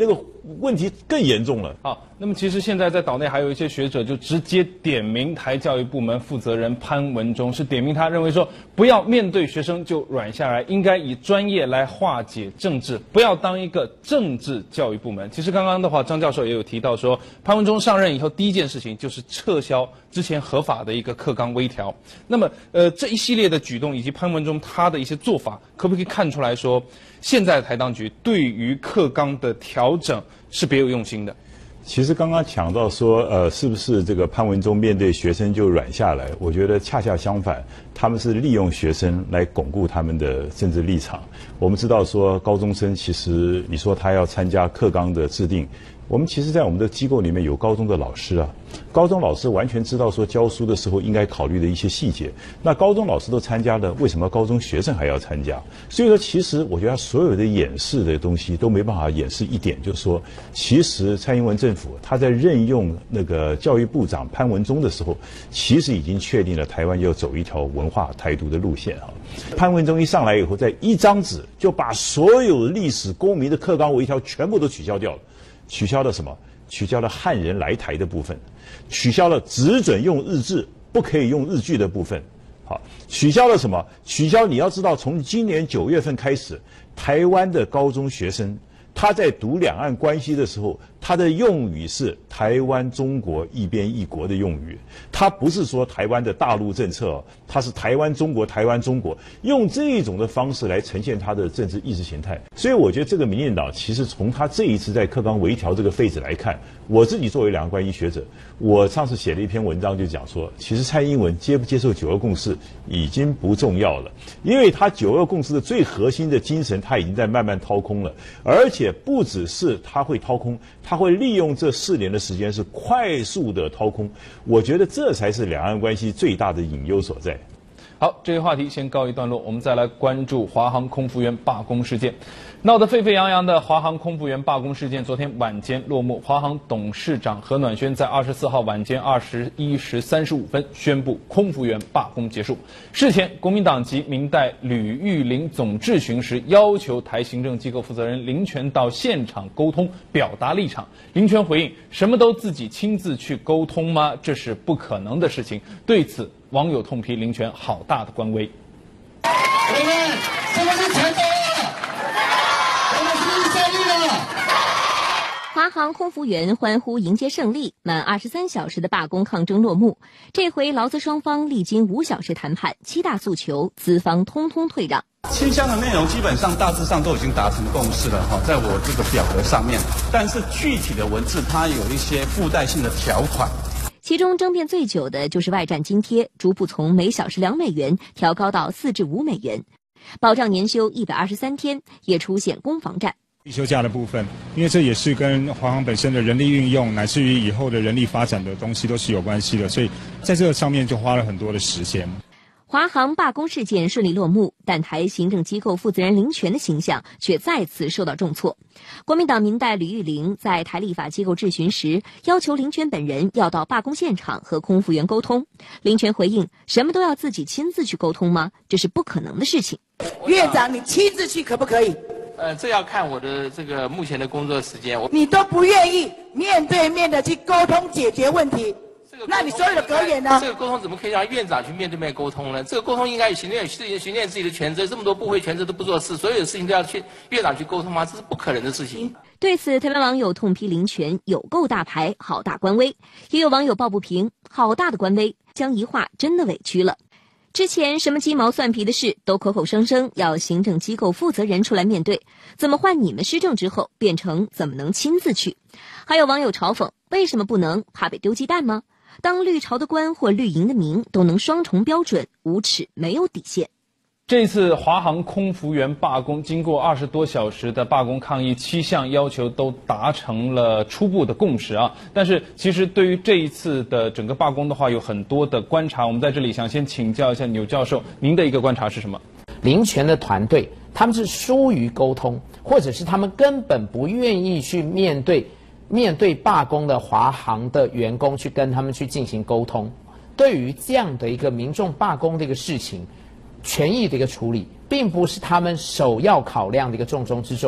问题更严重了。 好，那么其实现在在岛内还有一些学者就直接点名台教育部门负责人潘文忠，是点名他认为说，不要面对学生就软下来，应该以专业来化解政治，不要当一个政治教育部门。其实刚刚的话，张教授也有提到说，潘文忠上任以后第一件事情就是撤销之前合法的一个课纲微调。那么这一系列的举动以及潘文忠他的一些做法，可不可以看出来说，现在的台当局对于课纲的调整是别有用心的？ 其实刚刚讲到说，是不是这个潘文忠面对学生就软下来？我觉得恰恰相反，他们是利用学生来巩固他们的政治立场。我们知道说，高中生其实你说他要参加课纲的制定，我们其实在我们的机构里面有高中的老师啊，高中老师完全知道说教书的时候应该考虑的一些细节。那高中老师都参加了，为什么高中学生还要参加？所以说，其实我觉得他所有的掩饰的东西都没办法掩饰一点，就是说，其实蔡英文政府他在任用那个教育部长潘文忠的时候，其实已经确定了台湾要走一条文化台独的路线啊。潘文忠一上来以后，在一张纸就把所有历史公民的课纲微调全部都取消掉了。取消了什么？取消了汉人来台的部分，取消了只准用日治，不可以用日剧的部分。好，取消了什么？取消你要知道，从今年9月份开始，台湾的高中学生他在读两岸关系的时候，他的用语是台湾中国一边一国的用语，他不是说台湾的大陆政策，他是台湾中国，台湾中国，用这种的方式来呈现他的政治意识形态。所以我觉得这个民进党其实从他这一次在课纲微调这个废止来看，我自己作为两岸关系学者，我上次写了一篇文章就讲说，其实蔡英文接不接受9·2共识已经不重要了，因为他9·2共识的最核心的精神他已经在慢慢掏空了，而且不只是他会掏空，他会利用这4年的时间是快速的掏空，我觉得这才是两岸关系最大的隐忧所在。 好，这个话题先告一段落，我们再来关注华航空服员罢工事件。闹得沸沸扬扬的华航空服员罢工事件，昨天晚间落幕。华航董事长何暖轩在24号晚间21时35分宣布空服员罢工结束。事前，国民党籍民代吕玉玲总质询时，要求台行政机构负责人林权到现场沟通，表达立场。林权回应：什么都自己亲自去沟通吗？这是不可能的事情。对此，网友痛批林权好大的官威。 我们这个是成功了，我们是胜利了。 华航空服员欢呼迎接胜利，满23小时的罢工抗争落幕。这回劳资双方历经5小时谈判，7大诉求，资方通通退让。 清箱的内容基本上大致上都已经达成共识了哈，在我这个表格上面，但是具体的文字它有一些附带性的条款。 其中争辩最久的就是外站津贴，逐步从每小时2美元调高到4至5美元，保障年休123天，也出现攻防战。 休假的部分，因为这也是跟华航本身的人力运用，乃至于以后的人力发展的东西都是有关系的，所以在这个上面就花了很多的时间。 华航罢工事件顺利落幕，但台行政机构负责人林权的形象却再次受到重挫。国民党民代吕玉玲在台立法机构质询时，要求林权本人要到罢工现场和空服员沟通。林权回应：什么都要自己亲自去沟通吗？这是不可能的事情。 院长，你亲自去可不可以？ 这要看我的这个目前的工作时间。 你都不愿意面对面的去沟通解决问题。那你所有的格言呢？ 这个沟通怎么可以让院长去面对面沟通呢？这个沟通应该行政自己的权责，这么多部会权责都不做事，所有的事情都要去院长去沟通吗？这是不可能的事情。 对此，台湾网友痛批林权有够大牌，好大官威。也有网友抱不平，好大的官威，江宜桦真的委屈了。之前什么鸡毛蒜皮的事都口口声声要行政机构负责人出来面对，怎么换你们施政之后变成怎么能亲自去？还有网友嘲讽，为什么不能？怕被丢鸡蛋吗？当绿潮的官或绿营的民都能双重标准，无耻没有底线。 这次华航空服员罢工，经过20多小时的罢工抗议，7项要求都达成了初步的共识啊。但是其实对于这一次的整个罢工的话，有很多的观察。我们在这里想先请教一下钮教授，您的一个观察是什么？ 林权的团队他们是疏于沟通，或者是他们根本不愿意去面对罢工的华航的员工去跟他们去进行沟通。对于这样的一个民众罢工的一个事情，权益的一个处理，并不是他们首要考量的一个重中之重。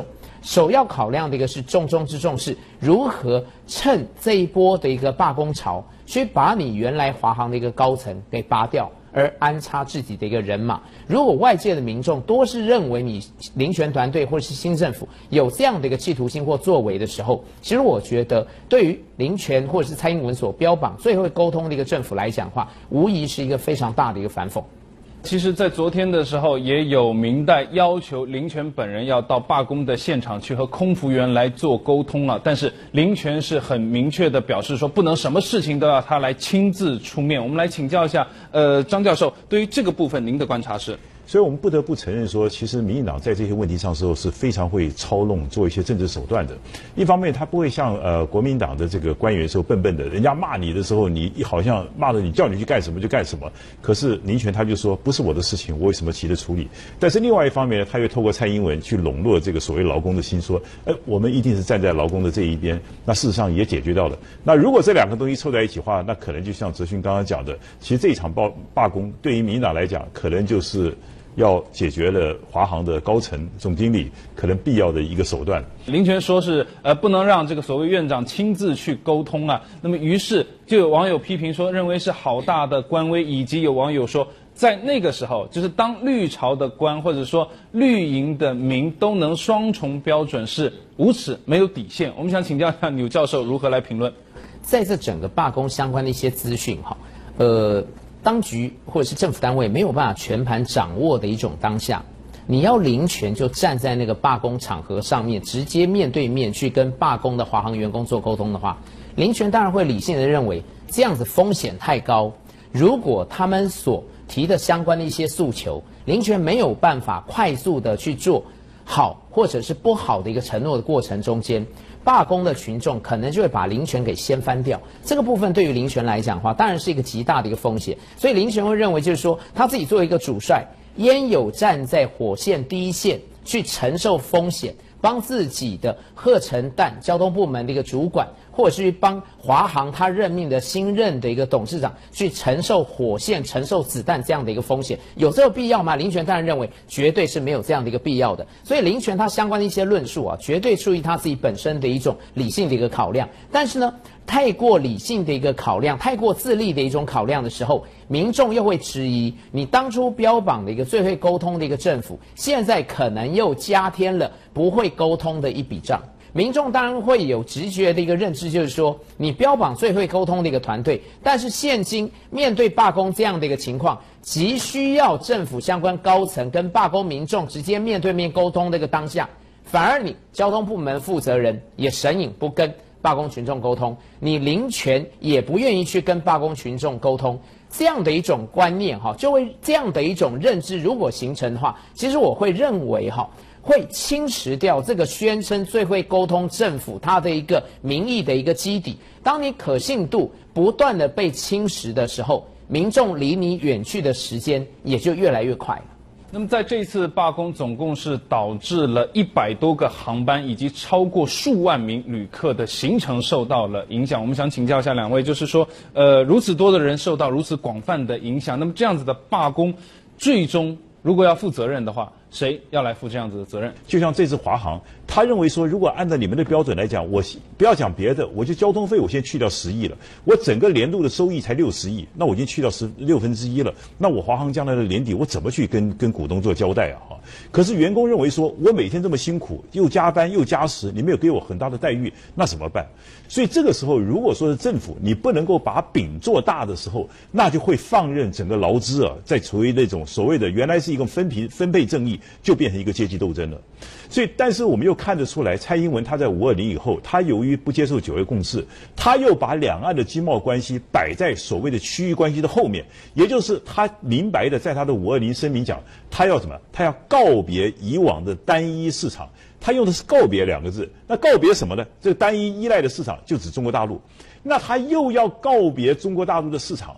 首要考量的一个是重中之重是如何趁这一波的一个罢工潮，去把你原来华航的一个高层给拔掉，而安插自己的一个人马。如果外界的民众多是认为你林权团队或是新政府有这样的一个企图心或作为的时候，其实我觉得对于林权或者是蔡英文所标榜最会沟通的一个政府来讲的话，无疑是一个非常大的一个反讽。 其实，在昨天的时候，也有民代要求林权本人要到罢工的现场去和空服员来做沟通了，但是林权是很明确的表示说，不能什么事情都要他来亲自出面。我们来请教一下，张教授，对于这个部分，您的观察是？ 所以我们不得不承认说，其实民进党在这些问题上时候是非常会操弄做一些政治手段的。一方面，他不会像国民党的这个官员时候笨笨的，人家骂你的时候，你好像骂着你叫你去干什么就干什么。可是林权他就说不是我的事情，我为什么急着处理？但是另外一方面呢，他又透过蔡英文去笼络这个所谓劳工的心，说，我们一定是站在劳工的这一边。那事实上也解决到了。那如果这两个东西凑在一起的话，那可能就像哲勋刚刚讲的，其实这一场罢工对于民进党来讲，可能就是要解决了华航的高层总经理可能必要的一个手段。 林权说是不能让这个所谓院长亲自去沟通啊。那么于是就有网友批评说，认为是好大的官威，以及有网友说，在那个时候，就是当绿潮的官或者说绿营的民都能双重标准，是无耻没有底线。我们想请教一下钮教授如何来评论？ 在这整个罢工相关的一些资讯当局或者是政府单位没有办法全盘掌握的一种当下，你要林权就站在那个罢工场合上面，直接面对面去跟罢工的华航员工做沟通的话，林权当然会理性的认为这样子风险太高。如果他们所提的相关的一些诉求，林权没有办法快速的去做好或者是不好的一个承诺的过程中间，罢工的群众可能就会把林权给掀翻掉。这个部分对于林权来讲的话，当然是一个极大的一个风险。所以林权会认为，就是说他自己作为一个主帅，焉有站在火线第一线去承受风险，帮自己的贺成旦交通部门的一个主管，或者是帮华航他任命的新任的一个董事长去承受火线、承受子弹这样的一个风险，有这个必要吗？林权当然认为绝对是没有这样的一个必要的。所以林权他相关的一些论述啊，绝对出于他自己本身的一种理性的一个考量。但是呢，太过理性的一个考量，太过自利的一种考量的时候，民众又会质疑你当初标榜的一个最会沟通的一个政府，现在可能又加添了不会沟通的一笔账。民众当然会有直觉的一个认知，就是说你标榜最会沟通的一个团队，但是现今面对罢工这样的一个情况，急需要政府相关高层跟罢工民众直接面对面沟通的一个当下，反而你交通部门负责人也神隐不跟罢工群众沟通，你林权也不愿意去跟罢工群众沟通，这样的一种观念就会这样的一种认知如果形成的话，其实我会认为会侵蚀掉这个宣称最会沟通政府它的一个民意的一个基底。当你可信度不断的被侵蚀的时候，民众离你远去的时间也就越来越快了。 那么在这次罢工，总共是导致了100多个航班以及超过数万名旅客的行程受到了影响。我们想请教一下两位，就是说，如此多的人受到如此广泛的影响，那么这样子的罢工，最终如果要负责任的话，谁要来负这样子的责任？ 就像这次华航，他认为说，如果按照你们的标准来讲，我不要讲别的，我就交通费我先去掉10亿了，我整个年度的收益才60亿，那我已经去掉1/6了，那我华航将来的年底我怎么去跟股东做交代啊？可是员工认为说，我每天这么辛苦，又加班又加时，你没有给我很大的待遇，那怎么办？所以这个时候，如果说是政府你不能够把饼做大的时候，那就会放任整个劳资在处于那种所谓的原来是一个分配正义，就变成一个阶级斗争了。所以，但是我们又看得出来，蔡英文他在520以后，他由于不接受9月共识，他又把两岸的经贸关系摆在所谓的区域关系的后面，也就是他明白的在他的520声明讲，他要什么？他要告别以往的单一市场，他用的是告别2个字。那告别什么呢？这个单一依赖的市场就指中国大陆，那他又要告别中国大陆的市场。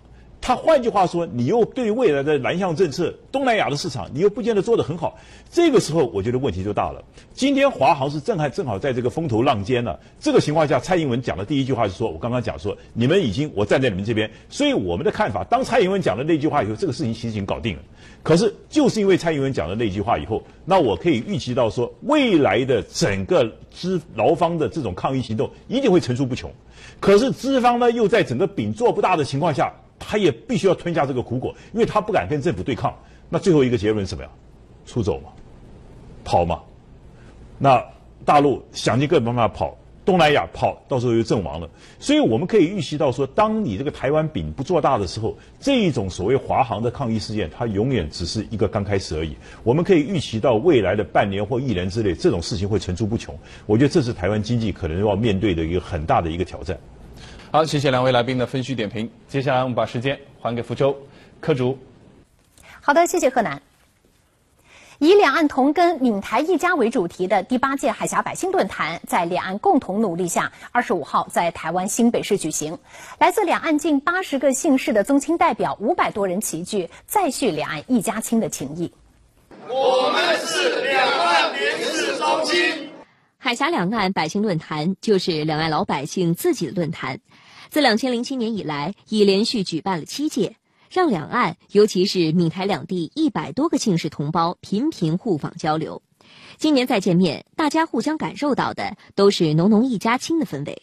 他换句话说，你又对未来的南向政策、东南亚的市场，你又不见得做得很好。这个时候，我觉得问题就大了。今天华航是正好在这个风头浪尖呢。这个情况下，蔡英文讲的第一句话是说，我刚刚讲说，你们已经我站在你们这边，所以我们的看法，当蔡英文讲了那句话以后，这个事情其实已经搞定了。可是就是因为蔡英文讲了那句话以后，那我可以预期到说，未来的整个劳方的这种抗议行动一定会层出不穷。可是资方呢，又在整个饼做不大的情况下，他也必须要吞下这个苦果，因为他不敢跟政府对抗。那最后一个结论是什么呀？出走嘛，跑嘛。那大陆想尽各种办法跑，东南亚跑，到时候又阵亡了。所以我们可以预期到说，当你这个台湾饼不做大的时候，这一种所谓华航的抗议事件，它永远只是一个刚开始而已。我们可以预期到未来的半年或1年之内，这种事情会层出不穷。我觉得这是台湾经济可能要面对的一个很大的一个挑战。 好，谢谢两位来宾的分析点评。接下来我们把时间还给福州柯主。 好的，谢谢贺南。以两岸同根、闽台一家为主题的第8届海峡百姓论坛，在两岸共同努力下，25号在台湾新北市举行。来自两岸近80个县市的宗亲代表500多人齐聚，再续两岸一家亲的情谊。 我们是两岸联氏宗亲。 海峡两岸百姓论坛就是两岸老百姓自己的论坛，自2007年以来，已连续举办了7届。让两岸，尤其是闽台两地100多个姓氏同胞频频互访交流。今年再见面，大家互相感受到的都是浓浓一家亲的氛围。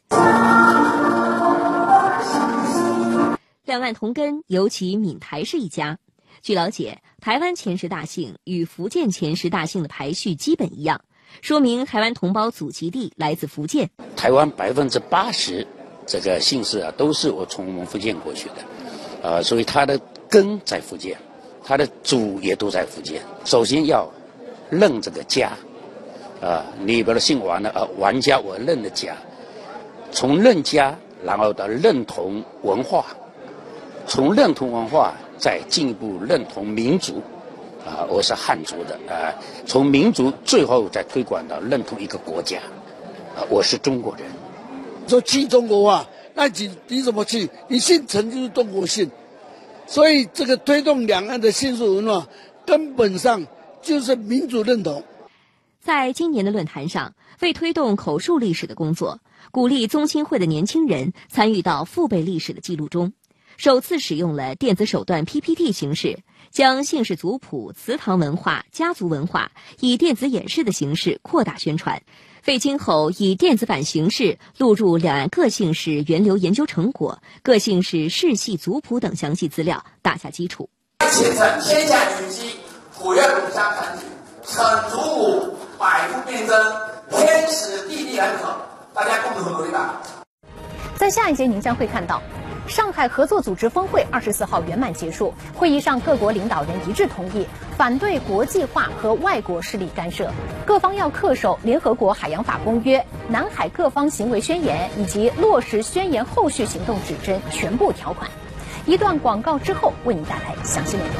两岸同根，尤其闽台是一家。据了解，台湾前10大姓与福建前10大姓的排序基本一样，说明台湾同胞祖籍地来自福建。 台湾80%这个姓氏啊，都是我从我们福建过去的。所以他的根在福建，他的祖也都在福建。首先要认这个家，你比如姓王的王家，我认的家。从认家，然后到认同文化，从认同文化再进一步认同民族。我是汉族的，从民族最后再推广到认同一个国家。我是中国人。 说去中国化。那你怎么去？你姓陈就是中国姓，所以这个推动两岸的姓氏文化，根本上就是民主认同。 在今年的论坛上，为推动口述历史的工作，鼓励宗亲会的年轻人参与到父辈历史的记录中，首次使用了电子手段 PPT 形式，将姓氏族谱、祠堂文化、家族文化以电子演示的形式扩大宣传。为今后以电子版形式录入两岸各姓氏源流研究成果、各姓氏世系族谱等详细资料打下基础。 写成天下群基，古越儒家团体，成族伍，百富变增，天时地利人和，大家共同努力吧。 在下一节您将会看到，上海合作组织峰会24号圆满结束，会议上各国领导人一致同意反对国际化和外国势力干涉，各方要恪守联合国海洋法公约、南海各方行为宣言以及落实宣言后续行动指针全部条款。一段广告之后，为您带来详细内容。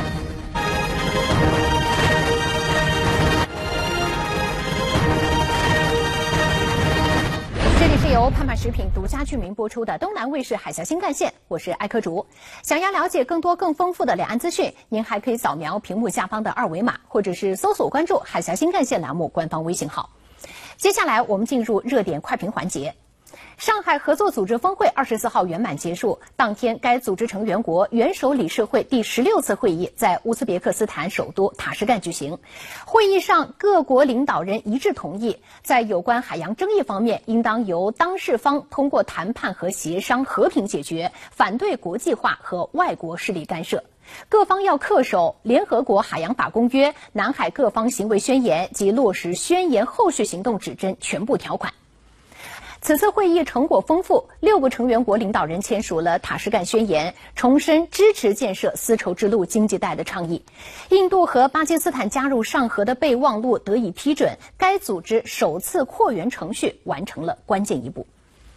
这里是由盼盼食品独家居民播出的东南卫视海峡新干线，我是艾科竹。想要了解更多更丰富的两岸资讯，您还可以扫描屏幕下方的2维码，或者是搜索关注海峡新干线栏目官方微信号。接下来我们进入热点快评环节。上海合作组织峰会24号圆满结束，当天该组织成员国元首理事会第16次会议在乌兹别克斯坦首都塔什干举行。会议上，各国领导人一致同意，在有关海洋争议方面，应当由当事方通过谈判和协商和平解决，反对国际化和外国势力干涉。各方要恪守联合国海洋法公约、南海各方行为宣言及落实宣言后续行动指针全部条款。此次会议成果丰富，6个成员国领导人签署了塔什干宣言，重申支持建设丝绸之路经济带的倡议。印度和巴基斯坦加入上合的备忘录得以批准，该组织首次扩员程序完成了关键一步。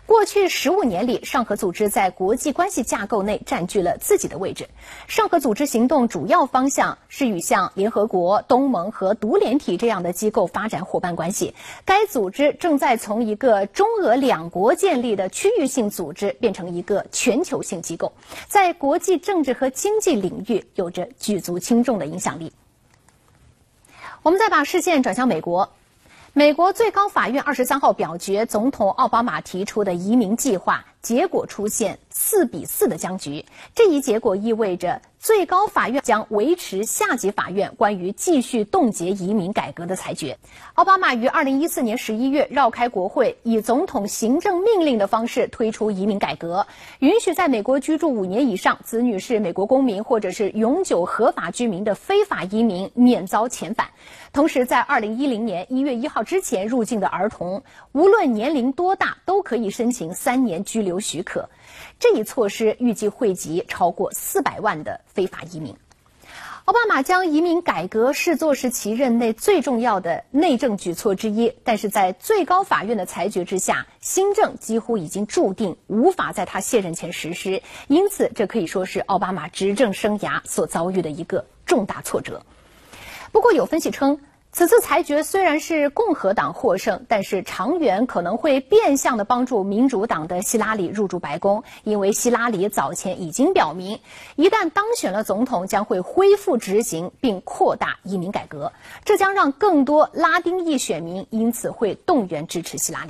过去15年里，上合组织在国际关系架构内占据了自己的位置。上合组织行动主要方向是与像联合国、东盟和独联体这样的机构发展伙伴关系。该组织正在从一个中俄两国建立的区域性组织变成一个全球性机构，在国际政治和经济领域有着举足轻重的影响力。我们再把视线转向美国。美国最高法院23号表决总统奥巴马提出的移民计划，结果出现4-4的僵局。这一结果意味着最高法院将维持下级法院关于继续冻结移民改革的裁决。奥巴马于2014年11月绕开国会，以总统行政命令的方式推出移民改革，允许在美国居住5年以上、子女是美国公民或者是永久合法居民的非法移民免遭遣返。同时，在2010年1月1号之前入境的儿童，无论年龄多大，都可以申请3年居留许可。这一措施预计惠及超过400万的非法移民。奥巴马将移民改革视作是其任内最重要的内政举措之一，但是在最高法院的裁决之下，新政几乎已经注定无法在他卸任前实施，因此这可以说是奥巴马执政生涯所遭遇的一个重大挫折。不过有分析称，此次裁决虽然是共和党获胜，但是长远可能会变相的帮助民主党的希拉里入驻白宫，因为希拉里早前已经表明，一旦当选了总统，将会恢复执行并扩大移民改革，这将让更多拉丁裔选民因此会动员支持希拉里。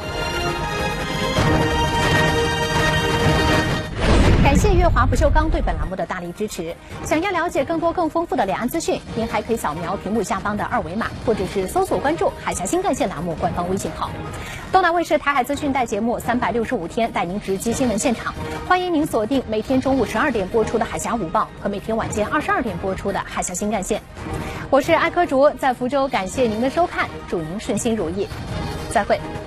感谢月华不锈钢对本栏目的大力支持。想要了解更多更丰富的两岸资讯，您还可以扫描屏幕下方的2维码，或者是搜索关注海峡新干线栏目官方微信号。东南卫视台海资讯带节目365天带您直击新闻现场，欢迎您锁定每天中午12点播出的海峡午报和每天晚间22点播出的海峡新干线。我是艾科竹，在福州，感谢您的收看，祝您顺心如意，再会。